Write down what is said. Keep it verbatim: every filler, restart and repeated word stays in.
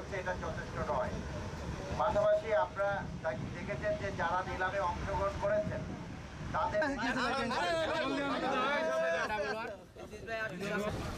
হচ্ছে এটা যথেষ্ট নয়। পাশাপাশি আপনারা দেখেছেন যে যারা নিলামে অংশগ্রহণ করেছেন তাদের